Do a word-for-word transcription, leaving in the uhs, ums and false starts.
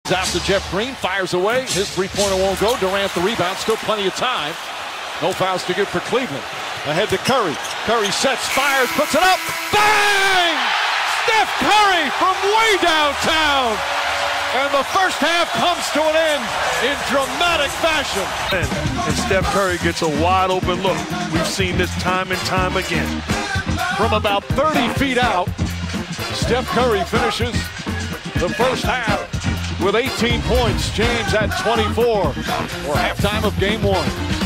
Out to Jeff Green, fires away. His three-pointer won't go. Durant the rebound, still plenty of time. No fouls to give for Cleveland. Ahead to Curry. Curry sets, fires, puts it up. Bang! Steph Curry from way downtown. And the first half comes to an end in dramatic fashion. And Steph Curry gets a wide open look. We've seen this time and time again. From about thirty feet out, Steph Curry finishes the first half with eighteen points. James at twenty-four for halftime of game one.